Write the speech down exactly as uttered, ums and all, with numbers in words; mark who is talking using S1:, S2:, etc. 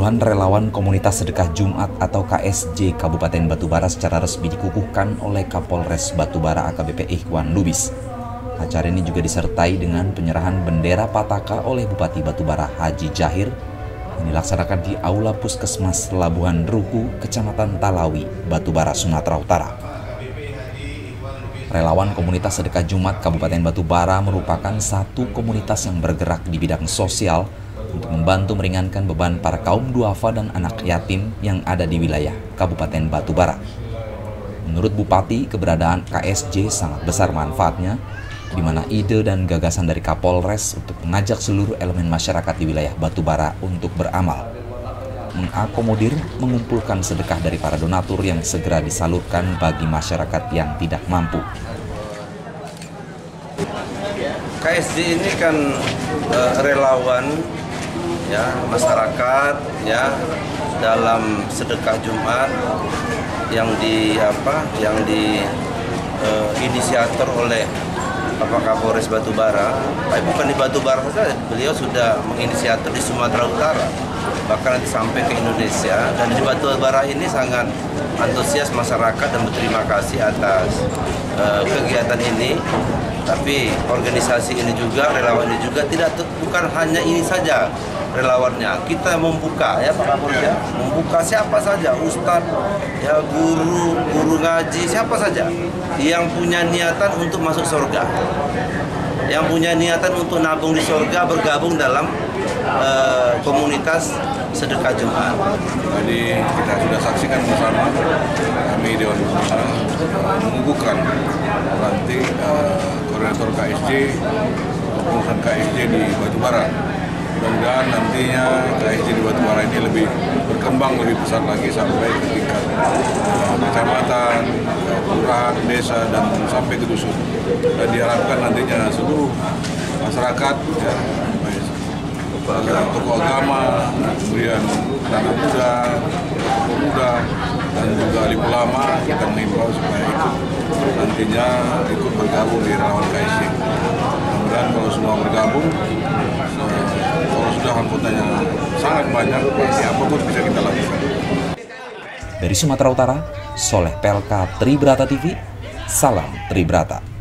S1: Puluhan relawan komunitas sedekah Jumat atau K S J Kabupaten Batubara secara resmi dikukuhkan oleh Kapolres Batubara A K B P Ikhwan Lubis. Acara ini juga disertai dengan penyerahan bendera Pataka oleh Bupati Batubara Haji Jahir yang dilaksanakan di Aula Puskesmas Labuhan Ruku, Kecamatan Talawi, Batubara, Sumatera Utara. Relawan komunitas sedekah Jumat Kabupaten Batubara merupakan satu komunitas yang bergerak di bidang sosial untuk membantu meringankan beban para kaum duafa dan anak yatim yang ada di wilayah Kabupaten Batubara. Menurut Bupati, keberadaan K S J sangat besar manfaatnya, di mana ide dan gagasan dari Kapolres untuk mengajak seluruh elemen masyarakat di wilayah Batubara untuk beramal, mengakomodir, mengumpulkan sedekah dari para donatur yang segera disalurkan bagi masyarakat yang tidak mampu.
S2: K S J ini kan uh, relawan ya masyarakat ya dalam sedekah Jumat yang di apa yang di uh, inisiator oleh Bapak Kapolres Batubara. Tapi bukan di Batubara saja, beliau sudah menginisiator di Sumatera Utara, bahkan nanti sampai ke Indonesia. Dan di Batubara ini sangat antusias masyarakat dan berterima kasih atas uh, kegiatan ini. Tapi organisasi ini juga, relawan ini juga tidak bukan hanya ini saja relawannya. Kita membuka ya Pak Kapolres ya, membuka siapa saja, ustadz, ya guru, guru ngaji, siapa saja yang punya niatan untuk masuk surga, yang punya niatan untuk nabung di surga, bergabung dalam uh, komunitas sedekah Jumat.
S3: Jadi kita sudah saksikan bersama, kami Dewan Pembina mengukuhkan nanti uh, koordinator K S J, pengurusan K S J di Batubara. Mudah-mudahan nantinya K S J di Batubara ini lebih berkembang lebih besar lagi sampai ke tingkat uh, kecamatan, kelurahan, desa, dan sampai ke dusun. Dan diharapkan nantinya seluruh masyarakat, ya, tokoh agama, kemudian anak muda, pemuda, dan juga alim ulama, kita mengimbau supaya ikut nantinya ikut bergabung di relawan K S J. Mudah-mudahan kalau semua bergabung, kalau sudah anggotanya sangat banyak, pasti apapun bisa kita lakukan.
S1: Dari Sumatera Utara, Soleh Pelka, Tribrata T V, salam Tribrata.